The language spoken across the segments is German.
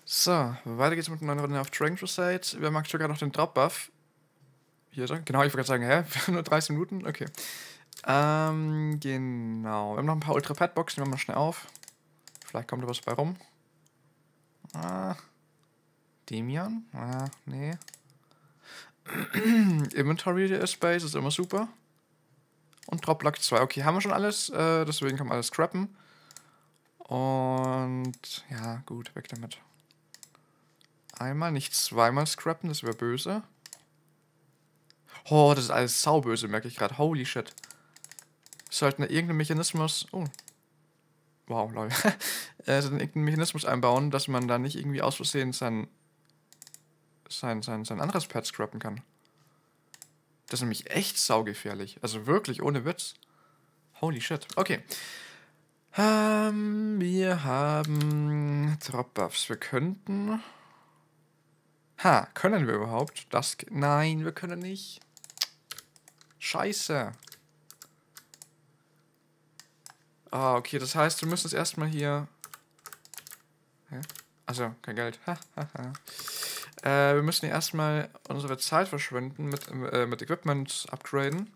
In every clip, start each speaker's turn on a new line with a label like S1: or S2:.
S1: So, weiter geht's mit einer neuen Runde auf Dragon Crusade. Wir haben aktuell gerade noch den Drop-Buff. Hier ist er. Genau, ich wollte gerade sagen, hä? Nur 30 Minuten? Okay. Genau. Wir haben noch ein paar Ultra-Pad-Boxen, die machen wir schnell auf. Vielleicht kommt da was bei rum. Ah. Demian? Ah, nee. Inventory Space ist immer super. Und Drop Block 2. Okay, haben wir schon alles. Deswegen kann man alles scrappen. Und ja, gut, weg damit. Einmal, nicht zweimal scrappen, das wäre böse. Oh, das ist alles sauböse, merke ich gerade. Holy shit. Sollten da irgendeinen Mechanismus... Oh. Wow, lol. Sollten irgendeinen Mechanismus einbauen, dass man da nicht irgendwie aus Versehen sein anderes Pad scrappen kann. Das ist nämlich echt saugefährlich. Also wirklich, ohne Witz. Holy shit. Okay. Wir haben Drop-Buffs. Wir könnten... können wir überhaupt? Nein, wir können nicht. Scheiße. Ah, okay, das heißt, wir müssen es erstmal hier... Hä? Also, kein Geld. Wir müssen hier erstmal unsere Zeit verschwenden mit Equipment upgraden.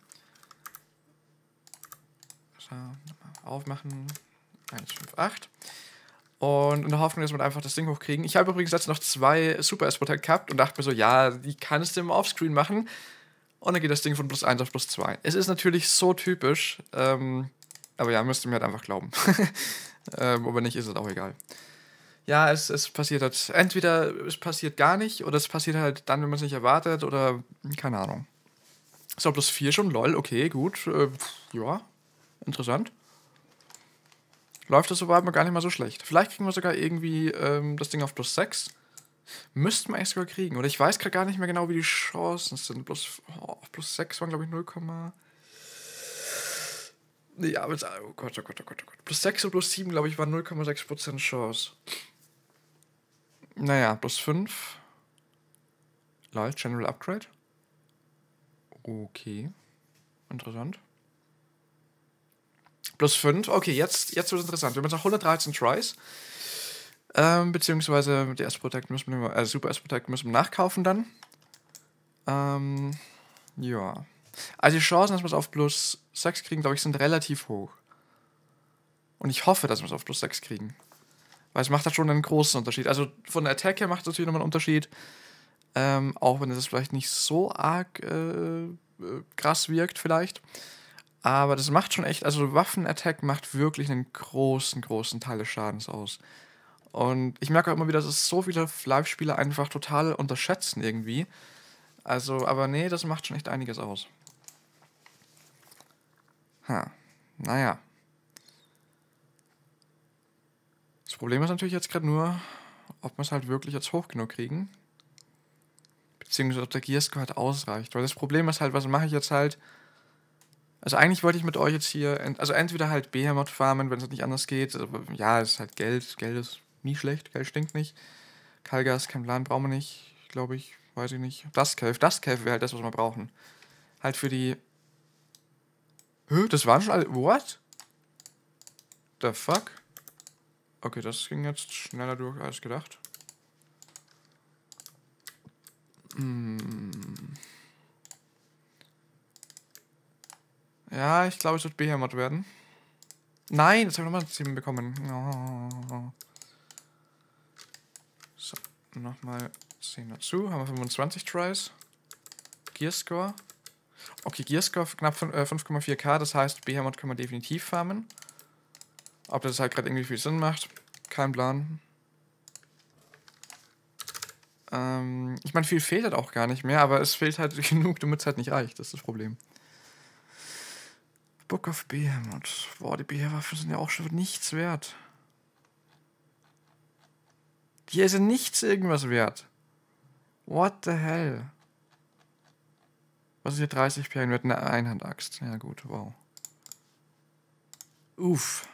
S1: So, aufmachen. 158. Und in der Hoffnung, dass wir einfach das Ding hochkriegen. Ich habe übrigens jetzt noch 2 Super S-Protect gehabt und dachte mir so, ja, die kannst du immer offscreen machen. Und dann geht das Ding von +1 auf +2. Es ist natürlich so typisch, aber ja, müsst ihr mir halt einfach glauben. Aber nicht, ist es auch egal. Ja, es passiert halt, entweder es passiert gar nicht, oder es passiert halt dann, wenn man es nicht erwartet, oder keine Ahnung. So, +4 schon, lol, okay, gut. Ja, interessant. Läuft das soweit mal gar nicht mal so schlecht. Vielleicht kriegen wir sogar irgendwie das Ding auf +6. Müssten wir eigentlich sogar kriegen. Oder ich weiß gerade gar nicht mehr genau, wie die Chancen sind. +6 waren, glaube ich, 0, ja, aber oh Gott, oh Gott, oh Gott, oh Gott. +6 und +7, glaube ich, waren 0,6% Chance. Naja, +5. Lol, General Upgrade. Okay. Interessant. +5. Okay, jetzt wird es interessant. Wir haben jetzt noch 113 Tries. Beziehungsweise die S-Protect müssen wir, Super S-Protect müssen wir nachkaufen dann. Ja. Also die Chancen, dass wir es auf +6 kriegen, glaube ich, sind relativ hoch. Und ich hoffe, dass wir es auf +6 kriegen. Weil es macht halt schon einen großen Unterschied. Also von der Attack her macht es natürlich nochmal einen Unterschied. Auch wenn es vielleicht nicht so arg krass wirkt vielleicht. Aber das macht schon echt, also Waffen-Attack macht wirklich einen großen Teil des Schadens aus. Und ich merke auch immer wieder, dass es so viele Live-Spieler einfach total unterschätzen irgendwie. Also, aber nee, das macht schon echt einiges aus. Naja. Das Problem ist natürlich jetzt gerade nur, ob wir es halt wirklich jetzt hoch genug kriegen. Beziehungsweise ob der Gearscore halt ausreicht. Weil das Problem ist halt, was mache ich jetzt halt? Also eigentlich wollte ich mit euch jetzt hier, also entweder halt Behemoth farmen, wenn es nicht anders geht. Aber ja, es ist halt Geld. Geld ist nie schlecht, Geld stinkt nicht. Kalgas, kein Plan, brauchen wir nicht, glaube ich, weiß ich nicht. Duskcave wäre halt das, was wir brauchen. Halt für die... Das waren schon alle... What? The fuck? Okay, das ging jetzt schneller durch als gedacht. Ja, ich glaube, es wird Behemoth werden. Nein, jetzt haben wir nochmal 7 bekommen. Oh. So, nochmal 10 dazu. Haben wir 25 Tries. Gearscore. Okay, Gearscore knapp 5,4k. Das heißt, Behemoth können wir definitiv farmen. Ob das halt gerade irgendwie viel Sinn macht, kein Plan. Ich meine, viel fehlt halt auch gar nicht mehr, aber es fehlt halt genug, damit es halt nicht reicht. Das ist das Problem. Book of Behemoth. Boah, die Behemoth-Waffen sind ja auch schon nichts wert. Die sind nichts irgendwas wert. What the hell? Was ist hier 30 Perlen wert? Eine Einhandaxt. Ja gut, wow. Uff.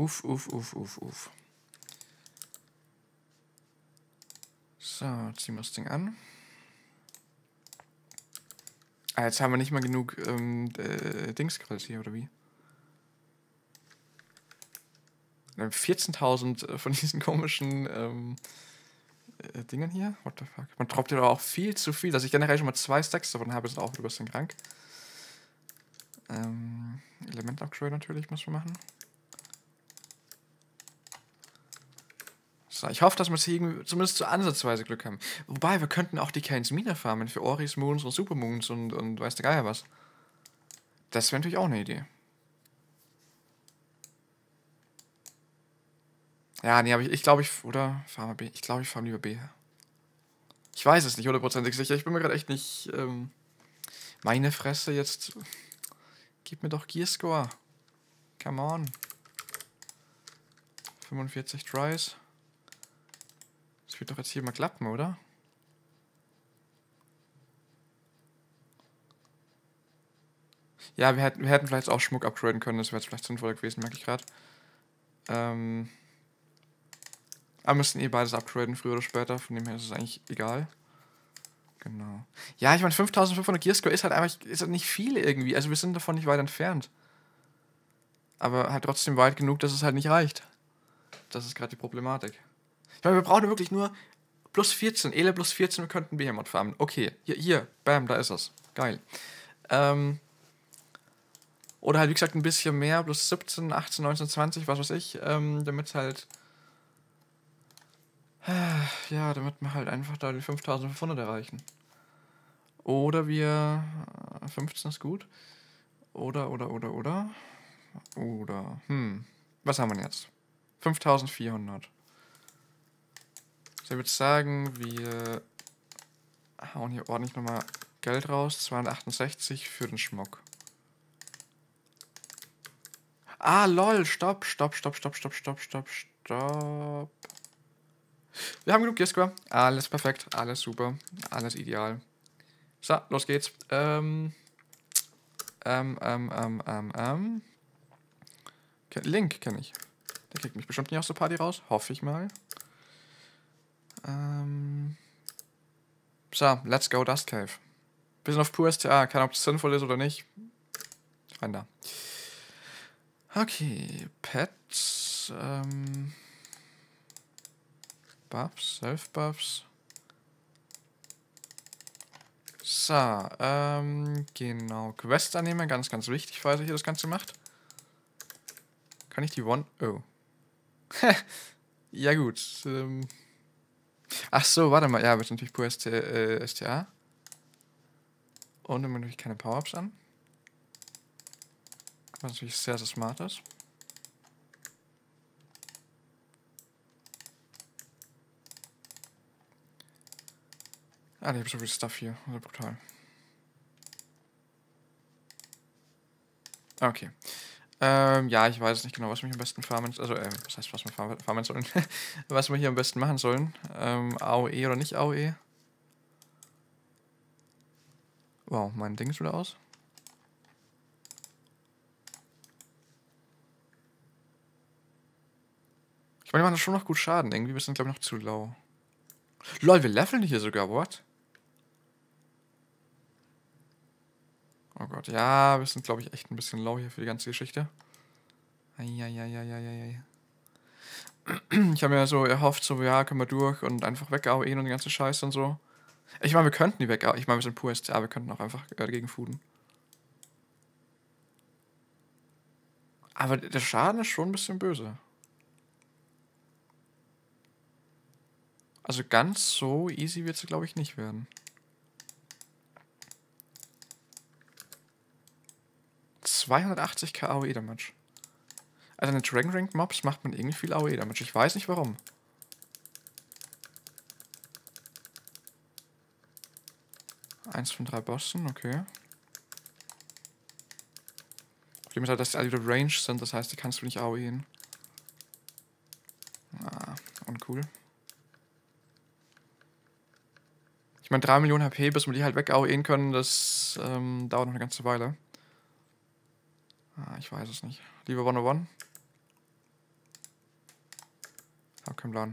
S1: So, ziehen wir das Ding an. Jetzt haben wir nicht mal genug Dingsgrills hier, oder wie? 14.000 von diesen komischen Dingen hier. What the fuck? Man droppt ja doch auch viel zu viel. Dass ich generell schon mal 2 Stacks davon habe, ist auch ein bisschen krank. Element-Upgrade natürlich müssen wir machen. So, ich hoffe, dass wir jetzt hier zumindest so ansatzweise Glück haben. Wobei, wir könnten auch die Kains Mine farmen für Oris Moons und Supermoons und weiß der Geier was. Das wäre natürlich auch eine Idee. Ja, nee, aber ich glaube, oder farme B. Ich glaube, ich farme lieber B. Ich weiß es nicht hundertprozentig sicher. Ich bin mir gerade echt nicht, meine Fresse jetzt. Gib mir doch Gearscore. Come on. 45 Tries. Das wird doch jetzt hier mal klappen, oder? Ja, wir hätten vielleicht auch Schmuck upgraden können. Das wäre jetzt vielleicht sinnvoller gewesen, merke ich gerade. Aber müssten eh beides upgraden, früher oder später. Von dem her ist es eigentlich egal. Genau. Ja, ich meine, 5500 Gearscore ist halt einfach ist halt nicht viel irgendwie. Also wir sind davon nicht weit entfernt. Aber halt trotzdem weit genug, dass es halt nicht reicht. Das ist gerade die Problematik. Ich meine, wir brauchen wirklich nur plus 14. Ele plus 14, wir könnten Behemoth farmen. Okay, hier, bam, da ist es. Geil. Oder halt, wie gesagt, ein bisschen mehr, plus 17, 18, 19, 20, was weiß ich, damit halt, ja, damit wir halt einfach da die 5500 erreichen. Oder wir, 15 ist gut. Oder, was haben wir jetzt? 5400. Ich würde sagen, wir hauen hier ordentlich nochmal Geld raus. 268 für den Schmuck. Ah, lol, stopp. Wir haben genug Gearscore. Alles perfekt, alles super, alles ideal. So, los geht's. Link kenne ich. Der kriegt mich bestimmt nicht aus der Party raus. Hoffe ich mal. So, let's go Dust Cave. Bisschen auf pur STA. Keine Ahnung, ob das sinnvoll ist oder nicht. Rein da. Okay, Pets. Buffs, Self-Buffs. So, genau. Quest annehmen, ganz, ganz wichtig, falls ihr hier das Ganze macht. Kann ich die One... Oh. Ja gut. Ach so, warte mal. Ja, wird natürlich pur STA. Und dann natürlich keine Power-Ups an. Was natürlich sehr, sehr smart ist. Ah, ich habe so viel Stuff hier. Das ist brutal. Okay. Ja, ich weiß nicht genau, was wir hier am besten farmen... Also, was heißt, was wir farmen sollen? Was wir hier am besten machen sollen. AOE oder nicht AOE? Wow, mein Ding ist wieder aus. Ich meine, wir machen das schon noch gut Schaden. Irgendwie wir sind, glaube ich, noch zu low. Lol, wir leveln hier sogar, what? Oh Gott, ja, wir sind, glaube ich, echt ein bisschen low hier für die ganze Geschichte. Eieieiei. Ich habe mir so erhofft, so, ja, können wir durch und einfach weg-AOE und die ganze Scheiße und so. Ich meine, wir könnten die weg, ich meine, wir sind pur STA, wir könnten auch einfach dagegen fooden. Aber der Schaden ist schon ein bisschen böse. Also ganz so easy wird es, glaube ich, nicht werden. 280k AOE Damage. Also eine Dragon Rank Mobs macht man irgendwie viel AOE Damage. Ich weiß nicht warum. Eins von 3 Bossen, okay. Problem ist halt, dass die alle wieder Range sind, das heißt, die kannst du nicht AOEen. Ah, uncool. Ich meine, 3 Millionen HP, bis wir die halt weg AOEen können, das dauert noch eine ganze Weile. Ah, ich weiß es nicht. Lieber 101. Hab keinen Plan.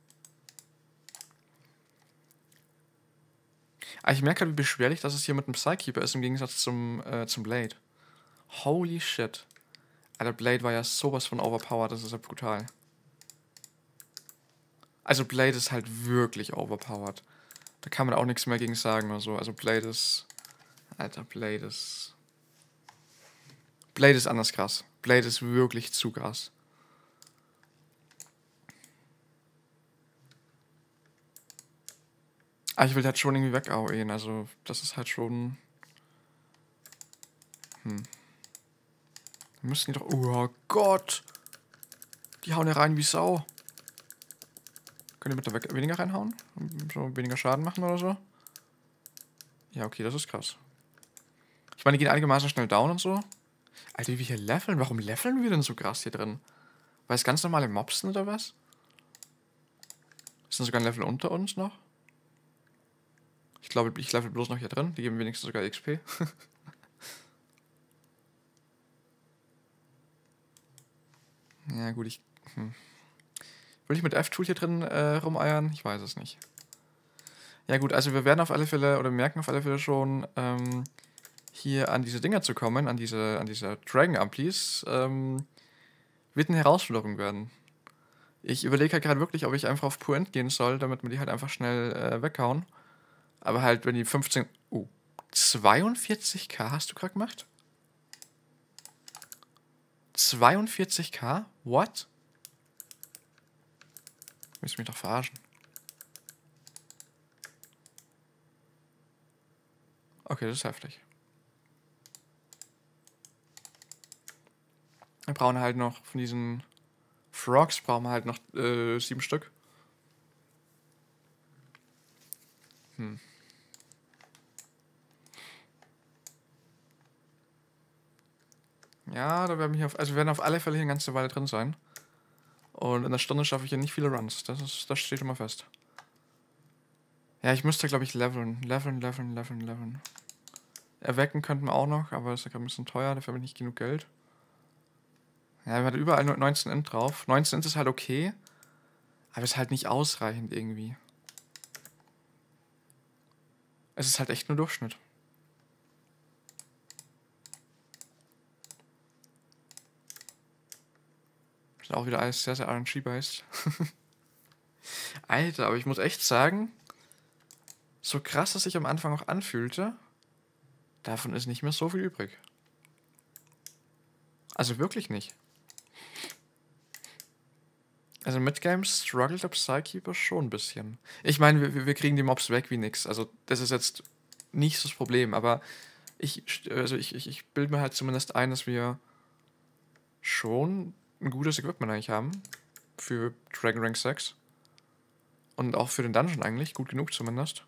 S1: Aber ich merke halt, wie beschwerlich das hier mit dem Psykeeper ist im Gegensatz zum Blade. Holy shit. Alter, Blade war ja sowas von overpowered, das ist ja brutal. Also Blade ist halt wirklich overpowered. Da kann man auch nichts mehr gegen sagen oder so. Also Blade ist... Alter, Blade ist... Blade ist anders krass. Blade ist wirklich zu krass. Aber ich will halt schon irgendwie weg-AOEen, also das ist halt schon... Wir müssen die doch... Oh Gott! Die hauen ja rein wie Sau. Können die bitte weniger reinhauen? So weniger Schaden machen oder so? Ja, okay, das ist krass. Ich meine, die gehen einigermaßen schnell down und so. Alter, wie wir hier leveln? Warum leveln wir denn so krass hier drin? Weil es ganz normale Mobs sind oder was? Ist denn sogar ein Level unter uns noch? Ich glaube, ich level bloß noch hier drin. Die geben wenigstens sogar XP. Ja, gut, Will ich mit F-Tool hier drin rumeiern? Ich weiß es nicht. Ja gut, also wir werden auf alle Fälle, oder merken auf alle Fälle schon, hier an diese Dinger zu kommen, an diese Dragon-Amplis, wird eine Herausforderung werden. Ich überlege halt gerade wirklich, ob ich einfach auf Pure End gehen soll, damit wir die halt einfach schnell weghauen. Aber halt, wenn die 15... 42k hast du gerade gemacht? 42k? What? Willst du mich doch verarschen? Okay, das ist heftig. Wir brauchen halt noch von diesen Frogs, brauchen wir halt noch 7 Stück. Ja, da werden wir hier wir werden auf alle Fälle hier eine ganze Weile drin sein. Und in einer Stunde schaffe ich hier nicht viele Runs. Das steht immer fest. Ja, ich müsste, glaube ich, leveln. Leveln. Erwecken könnten wir auch noch, aber das ist ja gerade ein bisschen teuer, dafür habe ich nicht genug Geld. Ja, wir hatten überall nur 19 Int drauf. 19 Int ist halt okay, aber ist halt nicht ausreichend irgendwie. Es ist halt echt nur Durchschnitt. Ist auch wieder alles sehr, sehr RNG-based. Alter, aber ich muss echt sagen, so krass es sich am Anfang auch anfühlte, davon ist nicht mehr so viel übrig. Also wirklich nicht. Also Midgames struggelt der Psykeeper schon ein bisschen. Ich meine, wir kriegen die Mobs weg wie nix. Also das ist jetzt nicht so das Problem, aber ich bilde mir halt zumindest ein, dass wir schon ein gutes Equipment eigentlich haben. Für Dragon Rank 6. Und auch für den Dungeon eigentlich, gut genug zumindest.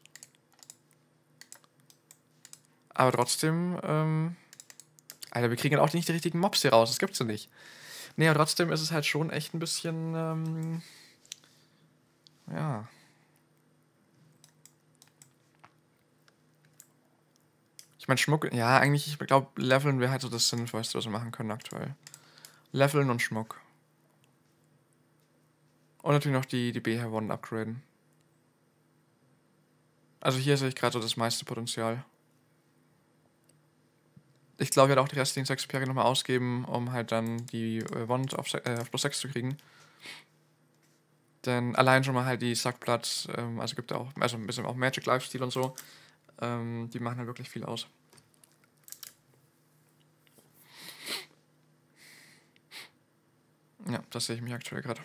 S1: Aber trotzdem, Alter, wir kriegen halt auch nicht die richtigen Mobs hier raus, das gibt's ja nicht. Nee, aber trotzdem ist es halt schon echt ein bisschen, ja. Ich meine, Schmuck, ja, eigentlich, ich glaube, Leveln wäre halt so das Sinnvollste, was wir machen können aktuell. Leveln und Schmuck. Und natürlich noch die BH1 upgraden. Also hier sehe ich gerade so das meiste Potenzial. Ich glaube, ich werde auch die restlichen 6 Perry nochmal ausgeben, um halt dann die Wand auf plus 6 zu kriegen. Denn allein schon mal halt die Sackblatt, also gibt ja auch, also ein bisschen auch Magic Lifestyle und so, die machen halt wirklich viel aus. Ja, das sehe ich mich aktuell gerade.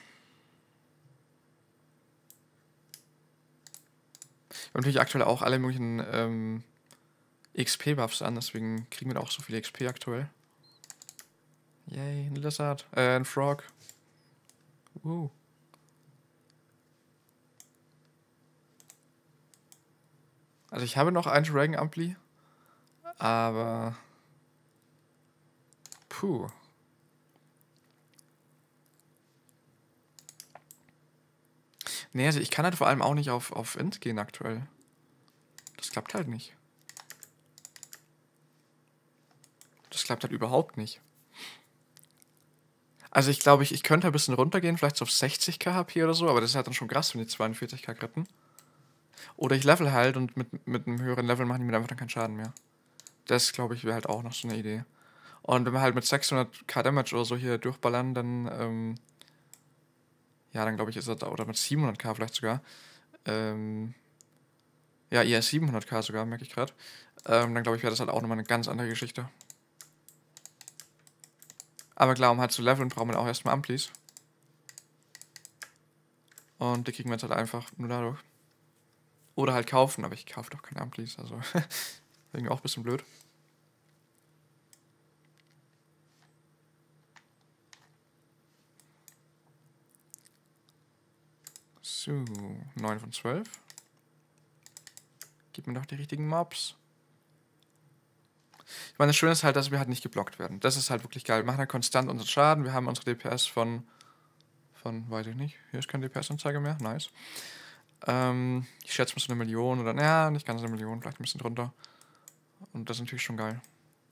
S1: Und natürlich aktuell auch alle möglichen XP-Buffs an, deswegen kriegen wir da auch so viel XP aktuell. Yay, ein Lizard, ein Frog. Also ich habe noch ein Dragon Ampli, aber puh. Nee, also ich kann halt vor allem auch nicht auf Int gehen aktuell. Das klappt halt nicht. Das klappt halt überhaupt nicht. Also ich glaube, ich könnte ein bisschen runtergehen, vielleicht so auf 60k HP oder so, aber das ist halt dann schon krass, wenn die 42k kritten. Oder ich level halt und mit einem höheren Level machen die mir einfach dann keinen Schaden mehr. Das, glaube ich, wäre halt auch noch so eine Idee. Und wenn wir halt mit 600k Damage oder so hier durchballern, dann, Ja, dann glaube ich, ist er da, oder mit 700k vielleicht sogar. Ja, eher 700k sogar, merke ich gerade. Dann glaube ich, wäre das halt auch nochmal eine ganz andere Geschichte. Aber klar, um halt zu leveln, braucht man auch erstmal Amplis. Und die kriegen wir jetzt halt einfach nur dadurch. Oder halt kaufen, aber ich kaufe doch keine Amplis, also irgendwie auch ein bisschen blöd. So, 9 von 12. Gib mir doch die richtigen Mobs. Ich meine, das Schöne ist halt, dass wir halt nicht geblockt werden. Das ist halt wirklich geil. Wir machen halt konstant unseren Schaden. Wir haben unsere DPS von, weiß ich nicht. Hier ist keine DPS-Anzeige mehr. Nice. Ich schätze mal so 1 Million oder, naja, nicht ganz 1 Million, vielleicht ein bisschen drunter. Und das ist natürlich schon geil.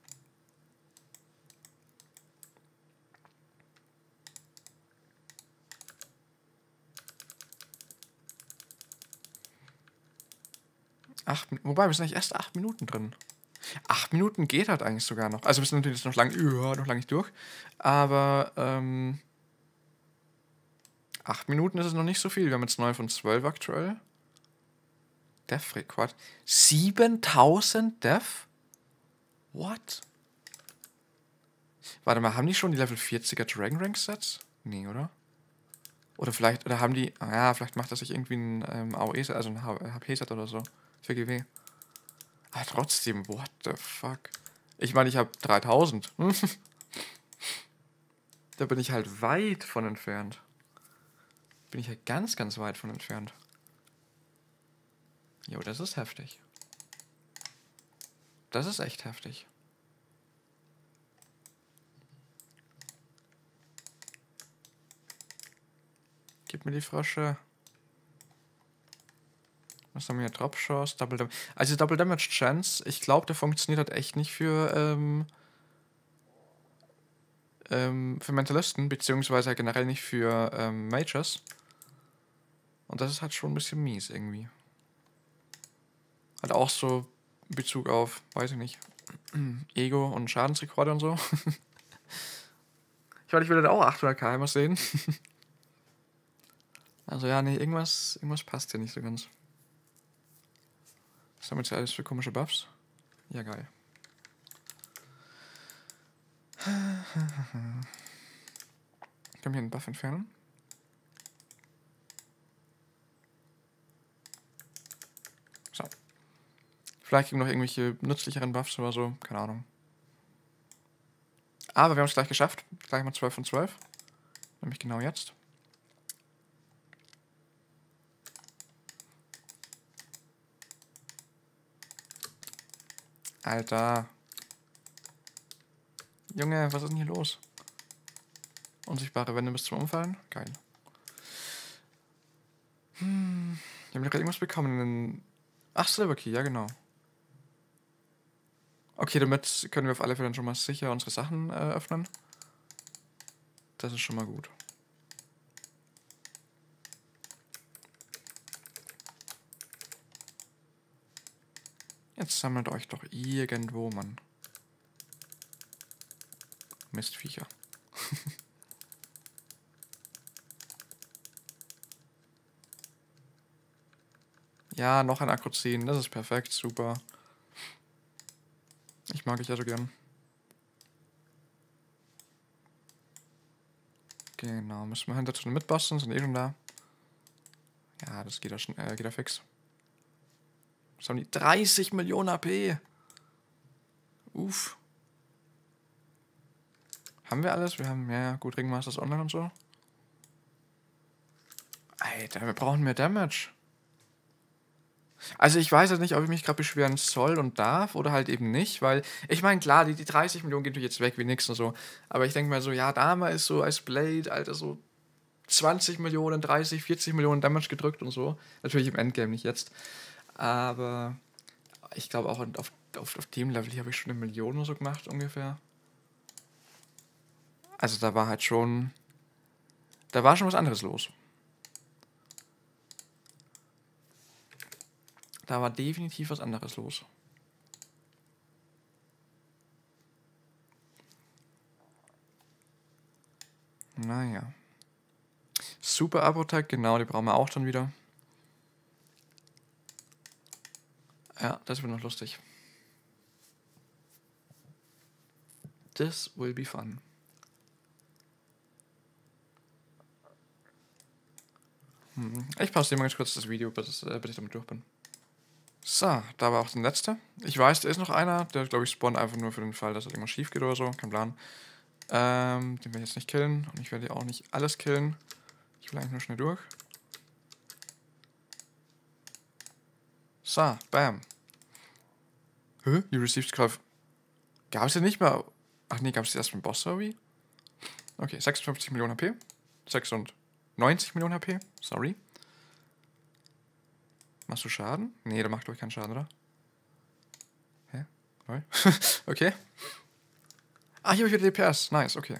S1: Wobei, wir sind eigentlich erst 8 Minuten drin. 8 Minuten geht halt eigentlich sogar noch. Also wir sind natürlich noch lange nicht durch. Aber 8 Minuten ist es noch nicht so viel. Wir haben jetzt 9 von 12 aktuell. Death Record. 7000 Death? What? Warte mal, haben die schon die Level 40er Dragon Rank Sets? Nee, oder? Oder haben die. Ja, vielleicht macht das sich irgendwie ein AOE-Set, also ein HP-Set oder so. Für GW. Aber trotzdem, what the fuck? Ich meine, ich habe 3000. Da bin ich halt weit von entfernt. Bin ich halt ganz, ganz weit von entfernt. Jo, das ist heftig. Das ist echt heftig. Gib mir die Frösche. Was haben wir hier? Drop Shots, Double Damage. Also Double Damage Chance, ich glaube, der funktioniert halt echt nicht für Mentalisten, beziehungsweise halt generell nicht für Mages. Und das ist halt schon ein bisschen mies irgendwie. Halt auch so in Bezug auf, weiß ich nicht, Ego und Schadensrekorde und so. Ich meine, ich will dann auch 800k immer sehen. Also ja, nee, irgendwas passt hier nicht so ganz. Was haben wir jetzt alles für komische Buffs? Ja, geil. Können wir hier einen Buff entfernen? So. Vielleicht kriegen wir noch irgendwelche nützlicheren Buffs oder so. Keine Ahnung. Aber wir haben es gleich geschafft. Gleich mal 12 von 12. Nämlich genau jetzt. Alter. Junge, was ist denn hier los? Unsichtbare Wände bis zum Umfallen? Geil. Wir haben gerade irgendwas bekommen. Ach, Silver Key, ja genau. Okay, damit können wir auf alle Fälle dann schon mal sicher unsere Sachen öffnen. Das ist schon mal gut. Jetzt sammelt euch doch irgendwo, Mann. Mistviecher. Ja, noch ein Akku ziehen. Das ist perfekt. Super. Ich mag dich ja so gern. Genau. Müssen wir hinter zu den Mitboston. Sind eh schon da. Ja, das geht ja schon. Geht ja fix. Was haben die? 30 Millionen AP. Uff. Haben wir alles? Wir haben, ja, gut, Ringmasters Online und so. Alter, wir brauchen mehr Damage. Also ich weiß jetzt nicht, ob ich mich gerade beschweren soll und darf oder halt eben nicht, weil ich meine, klar, die 30 Millionen gehen natürlich jetzt weg wie nix und so, aber ich denke mal so, ja, damals so als Blade, Alter, so 20 Millionen, 30, 40 Millionen Damage gedrückt und so. Natürlich im Endgame, nicht jetzt. Aber ich glaube auch auf dem Level hier habe ich schon 1 Million oder so gemacht ungefähr. Also da war halt schon, da war schon was anderes los. Da war definitiv was anderes los. Naja. Super Abrotec, genau, die brauchen wir auch dann wieder. Ja, das wird noch lustig. This will be fun. Ich pause dir mal ganz kurz das Video, bis ich damit durch bin. So, da war auch der letzte. Ich weiß, da ist noch einer, der, glaube ich, spawnt einfach nur für den Fall, dass irgendwas schief geht oder so. Kein Plan. Den werde ich jetzt nicht killen. Und ich werde auch nicht alles killen. Ich will eigentlich nur schnell durch. So, bam. Hä? You received Craft. Gab es ja nicht mehr. Ach nee, gab es erst beim Boss, oder wie? Okay, 56 Millionen HP. 96 Millionen HP. Sorry. Machst du Schaden? Nee, der macht, glaube ich, keinen Schaden, oder? Hä? Neu? Okay. Ah, hier habe ich wieder DPS. Nice, okay.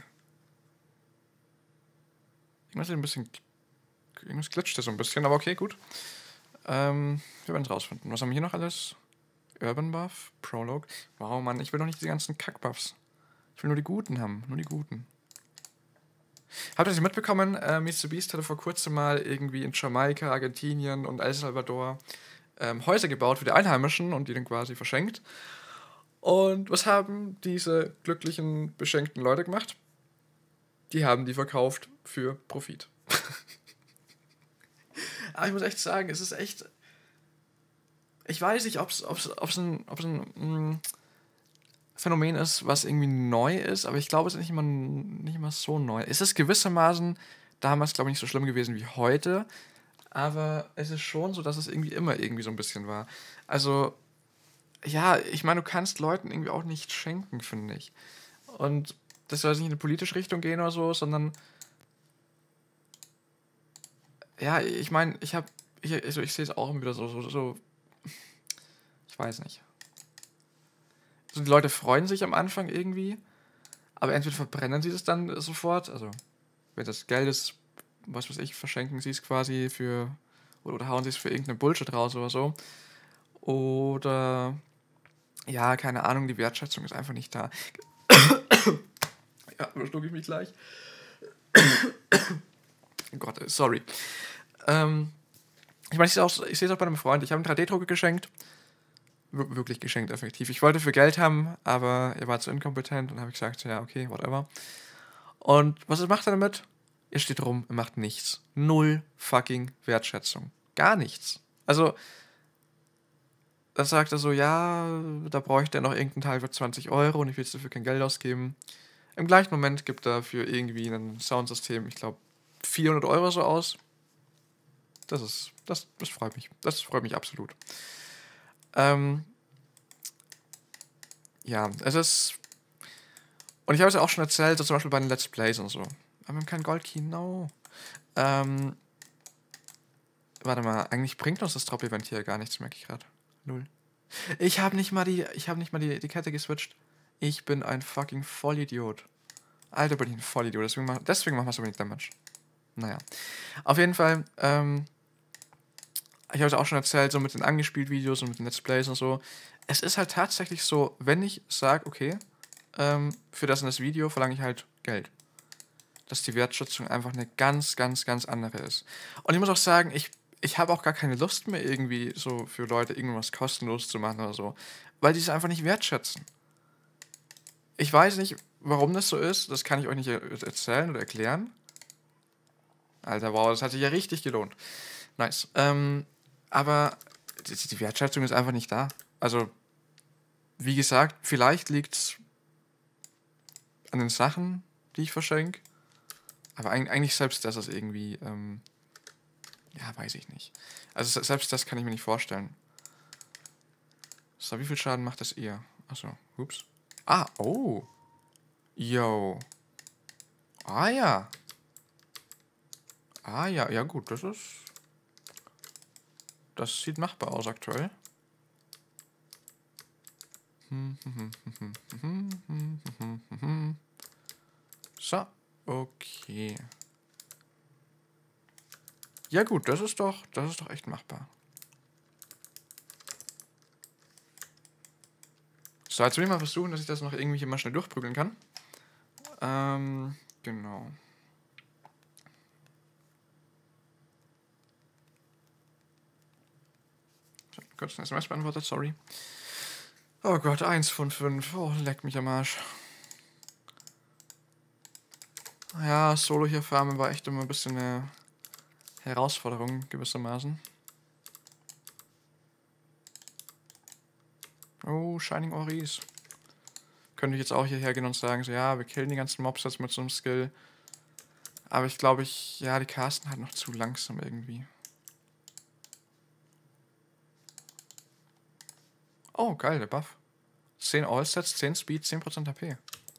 S1: Irgendwas glitscht so ein bisschen, aber okay, gut. Wir werden es rausfinden. Was haben wir hier noch alles? Urban Buff, Prologue. Wow, Mann, ich will doch nicht die ganzen Kackbuffs. Ich will nur die guten haben. Nur die guten. Habt ihr das mitbekommen? MrBeast hatte vor kurzem mal irgendwie in Jamaika, Argentinien und El Salvador Häuser gebaut für die Einheimischen und die dann quasi verschenkt. Und was haben diese glücklichen, beschenkten Leute gemacht? Die haben die verkauft für Profit. Aber ich muss echt sagen, es ist echt. Ich weiß nicht, ob es ein Phänomen ist, was irgendwie neu ist, aber ich glaube, es ist nicht immer so neu. Es ist gewissermaßen damals, glaube ich, nicht so schlimm gewesen wie heute, aber es ist schon so, dass es irgendwie so ein bisschen war. Also, ja, ich meine, du kannst Leuten irgendwie auch nicht schenken, finde ich. Und das soll jetzt nicht in eine politische Richtung gehen oder so, sondern, ja, ich meine, ich sehe es auch immer wieder so, ich weiß nicht. So, die Leute freuen sich am Anfang irgendwie, aber entweder verbrennen sie das dann sofort, also wenn das Geld ist, was weiß ich, verschenken sie es quasi für, oder hauen sie es für irgendeine Bullshit raus oder so. Oder, ja, keine Ahnung, die Wertschätzung ist einfach nicht da. Ja, überschlucke ich mich gleich. Oh Gott, sorry. Ich meine, ich sehe es auch bei einem Freund. Ich habe einen 3D-Drucker geschenkt. Wirklich geschenkt, effektiv. Ich wollte für Geld haben, aber er war zu inkompetent und habe ich gesagt, ja, okay, whatever. Und was macht er damit? Er steht rum, er macht nichts. Null fucking Wertschätzung. Gar nichts. Also, dann sagt er so, ja, da bräuchte er noch irgendeinen Teil für 20 Euro und ich will jetzt dafür kein Geld ausgeben. Im gleichen Moment gibt er für irgendwie ein Soundsystem, ich glaube, 400 Euro so aus. Das freut mich. Das freut mich absolut. Ja, es ist. Und ich habe es ja auch schon erzählt, so zum Beispiel bei den Let's Plays und so. Aber wir haben keinen Goldkey, no. Warte mal, eigentlich bringt uns das Drop-Event hier gar nichts, merke ich gerade. Null. Ich habe nicht mal die Kette geswitcht. Ich bin ein fucking Vollidiot. Alter, bin ich ein Vollidiot. Deswegen machen wir so wenig Damage. Naja. Auf jeden Fall, ich habe es auch schon erzählt, so mit den angespielt Videos und mit den Let's Plays und so. Es ist halt tatsächlich so, wenn ich sage, okay, für das und das Video verlange ich halt Geld. Dass die Wertschätzung einfach eine ganz, ganz, ganz andere ist. Und ich muss auch sagen, ich habe auch gar keine Lust mehr irgendwie so für Leute irgendwas kostenlos zu machen oder so. Weil die es einfach nicht wertschätzen. Ich weiß nicht, warum das so ist. Das kann ich euch nicht erzählen oder erklären. Alter, wow, das hat sich ja richtig gelohnt. Nice. Aber die Wertschätzung ist einfach nicht da. Also, wie gesagt, vielleicht liegt es an den Sachen, die ich verschenke. Aber eigentlich selbst das ist irgendwie, ja, weiß ich nicht. Also selbst das kann ich mir nicht vorstellen. So, wie viel Schaden macht das ihr? Achso, ups. Ah, oh. Yo. Ah ja. Ah ja, ja gut, das sieht machbar aus aktuell. So, okay. Ja gut, das ist doch echt machbar. So, jetzt will ich mal versuchen, dass ich das noch irgendwie hier mal schnell durchprügeln kann. Genau. kurz eine SMS beantwortet, sorry. Oh Gott, 1 von 5. Oh, leck mich am Arsch. Ja, Solo hier farmen war echt immer ein bisschen eine Herausforderung, gewissermaßen. Oh, Shining Oris. Könnte ich jetzt auch hierher gehen und sagen, so ja, wir killen die ganzen Mobs jetzt mit so einem Skill. Aber ich glaube, ja, die casten halt noch zu langsam irgendwie. Oh, geil, der Buff. 10 All-Sets, 10 Speed, 10% HP.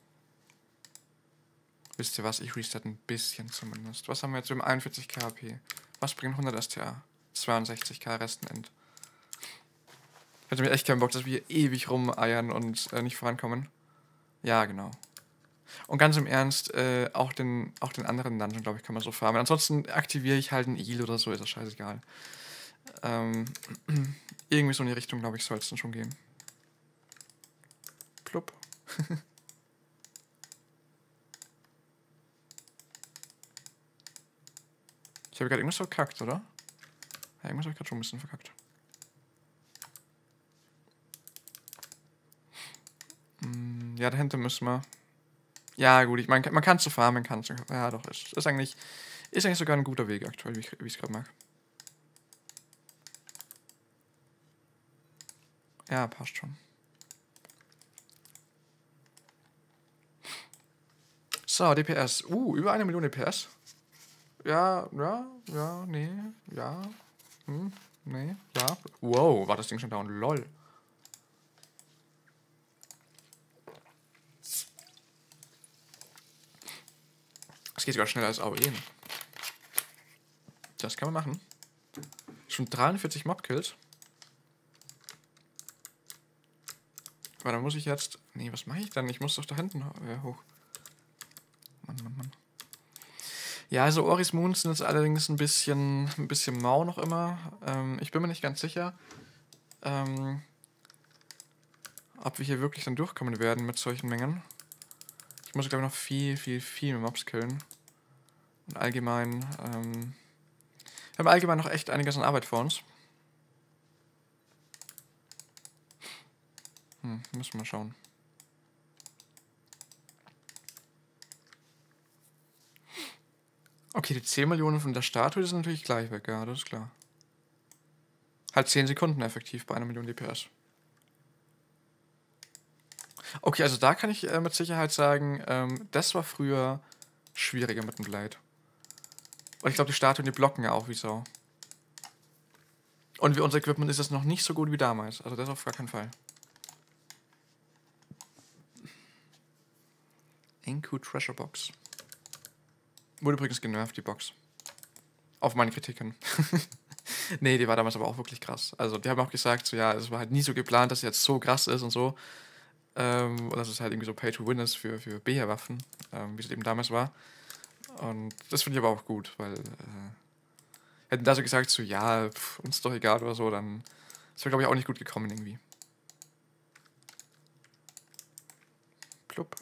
S1: Wisst ihr was? Ich reset ein bisschen zumindest. Was haben wir jetzt? Wir haben 41k HP. Was bringt 100 STA? 62k Restenend. Ich hätte mir echt keinen Bock, dass wir hier ewig rumeiern und nicht vorankommen. Ja, genau. Und ganz im Ernst, auch den anderen Dungeon, glaube ich, kann man so farmen. Ansonsten aktiviere ich halt einen Heal oder so, ist das scheißegal. Irgendwie so in die Richtung, glaube ich, soll es dann schon gehen. Plupp. Ich habe gerade irgendwas verkackt, oder? Ja, irgendwas habe ich gerade schon ein bisschen verkackt. Ja, dahinter müssen wir. Ja, gut, ich meine, man kann zu farmen, kann zu. Ja, doch, ist eigentlich sogar ein guter Weg aktuell, wie ich es gerade mag. Ja, passt schon. So, DPS. Über 1 Million DPS. Ja, nee, ja. Nee, ja. Wow, war das Ding schon down? Lol. Das geht sogar schneller als AOE. Das kann man machen. Schon 43 Mob-Kills. Aber dann muss ich jetzt... Nee, was mache ich dann? Ich muss doch da hinten hoch. Mann. Ja, also Oris Moons sind jetzt allerdings ein bisschen mau noch immer. Ich bin mir nicht ganz sicher, ob wir hier wirklich dann durchkommen werden mit solchen Mengen. Ich muss, glaube ich, noch viel Mobs killen. Und allgemein, wir haben allgemein noch echt einiges an Arbeit vor uns. Müssen wir mal schauen. Okay, die 10 Millionen von der Statue sind natürlich gleich weg, ja, das ist klar. Halt 10 Sekunden effektiv bei 1 Million DPS. Okay, also da kann ich mit Sicherheit sagen, das war früher schwieriger mit dem Blade. Und ich glaube, die Statuen, die blocken ja auch wie Sau. Und unser Equipment ist jetzt noch nicht so gut wie damals. Also das auf gar keinen Fall. Enku Treasure Box. Wurde übrigens genervt, die Box. Auf meine Kritiken. Nee, die war damals aber auch wirklich krass. Also die haben auch gesagt, so ja, es war halt nie so geplant, dass sie jetzt so krass ist und so. Und dass es halt irgendwie so Pay-to-Win ist für BR-Waffen, wie es eben damals war. Und das finde ich aber auch gut, weil hätten da so gesagt, so ja, uns doch egal oder so, dann ist mir, glaube ich, auch nicht gut gekommen irgendwie. Plupp.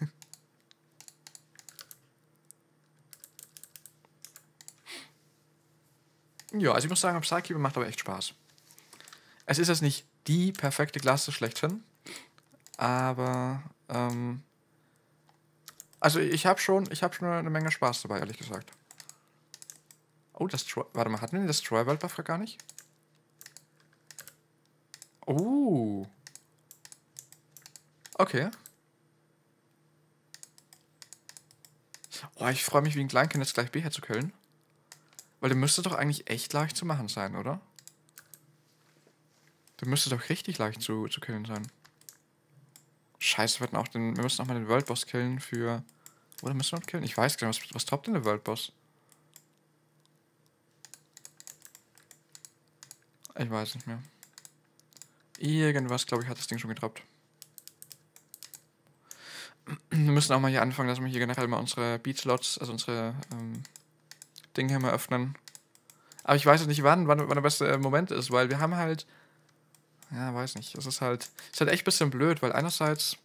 S1: Ja, also ich muss sagen, Psykeeper macht aber echt Spaß. Es ist jetzt nicht die perfekte Klasse schlechthin, aber also ich habe schon eine Menge Spaß dabei, ehrlich gesagt. Oh, warte mal, hatten wir den Destroy World Buff gar nicht? Oh. Okay. Oh, ich freue mich wie ein Kleinkind jetzt gleich B zu killen. Weil der müsste doch eigentlich echt leicht zu machen sein, oder? Der müsste doch richtig leicht zu killen sein. Scheiße, wir müssen auch mal den World Boss killen für... Oder müssen wir noch killen? Ich weiß gar nicht, was droppt denn der World Boss? Ich weiß nicht mehr. Irgendwas, glaube ich, hat das Ding schon gedroppt. Wir müssen auch mal hier anfangen, dass wir hier generell mal unsere Beat-Slots, also unsere Dinge hier mal öffnen. Aber ich weiß jetzt nicht, wann der beste Moment ist, weil wir haben halt... Ja, weiß nicht. Ist halt echt ein bisschen blöd, weil einerseits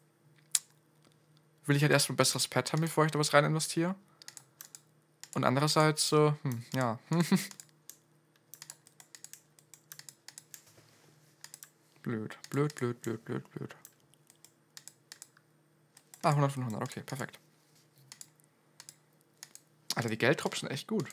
S1: will ich halt erst ein besseres Pad haben, bevor ich da was rein investiere. Und andererseits so, ja. Blöd. Blöd, blöd, blöd, blöd, blöd. Ah, 100 von 100. Okay, perfekt. Alter, die Gelddrops sind echt gut.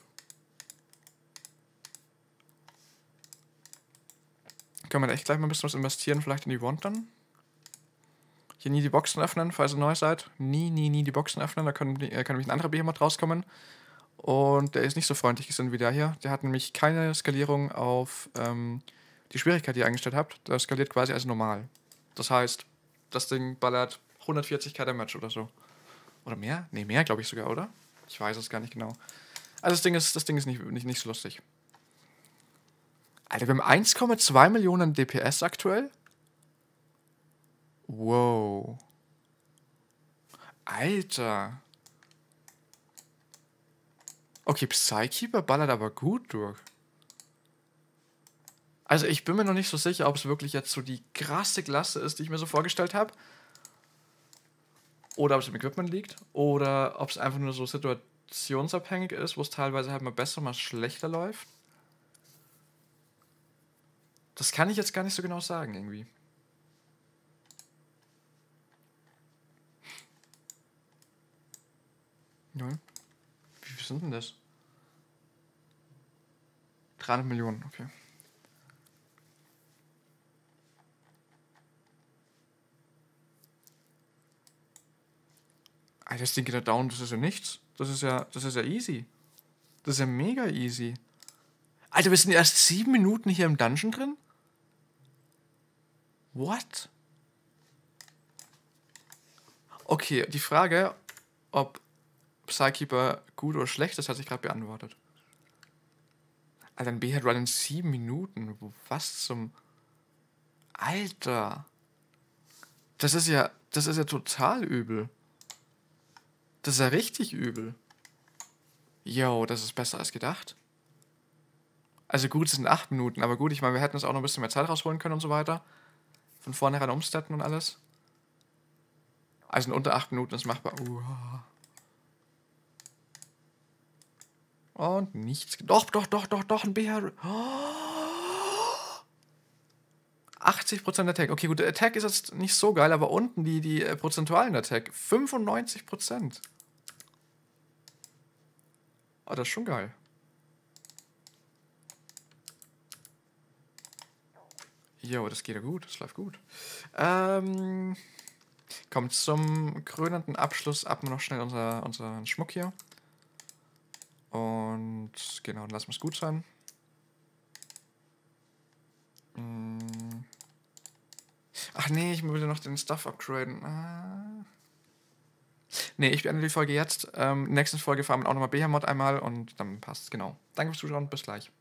S1: Können wir da echt gleich mal ein bisschen was investieren, vielleicht in die Wand dann? Hier nie die Boxen öffnen, falls ihr neu seid. Nie die Boxen öffnen, da kann nämlich ein anderer Behemoth rauskommen. Und der ist nicht so freundlich gesinnt wie der hier. Der hat nämlich keine Skalierung auf die Schwierigkeit, die ihr eingestellt habt. Der skaliert quasi als normal. Das heißt, das Ding ballert 140k Damage oder so. Oder mehr? Ne, mehr glaube ich sogar, oder? Ich weiß es gar nicht genau. Also das Ding ist nicht so lustig. Alter, wir haben 1,2 Millionen DPS aktuell. Wow. Alter. Okay, Psykeeper ballert aber gut durch. Also ich bin mir noch nicht so sicher, ob es wirklich jetzt so die krasse Klasse ist, die ich mir so vorgestellt habe. Oder ob es im Equipment liegt. Oder ob es einfach nur so situationsabhängig ist, wo es teilweise halt mal besser, mal schlechter läuft. Das kann ich jetzt gar nicht so genau sagen, irgendwie. Ja. Wie viel sind denn das? 300 Millionen, okay. Alter, das Ding geht da down, das ist ja nichts. Das ist ja easy. Das ist ja mega easy. Alter, wir sind erst 7 Minuten hier im Dungeon drin? What? Okay, die Frage, ob Psykeeper gut oder schlecht ist, hat sich gerade beantwortet. Alter, ein B-Head Run in 7 Minuten. Was zum... Alter. Das ist ja total übel. Das ist ja richtig übel. Yo, das ist besser als gedacht. Also gut, es sind 8 Minuten, aber gut, ich meine, wir hätten uns auch noch ein bisschen mehr Zeit rausholen können und so weiter. Von vornherein umstatten und alles. Also in unter 8 Minuten ist machbar. Und nichts. Doch, ein BR. 80% Attack. Okay, gut, der Attack ist jetzt nicht so geil, aber unten die prozentualen Attack. 95%. Oh, das ist schon geil. Jo, das geht ja gut, das läuft gut. Kommt zum krönenden Abschluss ab noch schnell unseren Schmuck hier. Und genau, dann lassen wir es gut sein. Ach nee, ich will noch den Stuff upgraden. Nee, ich beende die Folge jetzt. In der nächsten Folge fahren wir auch nochmal Behemoth einmal und dann passt's, genau. Danke fürs Zuschauen, bis gleich.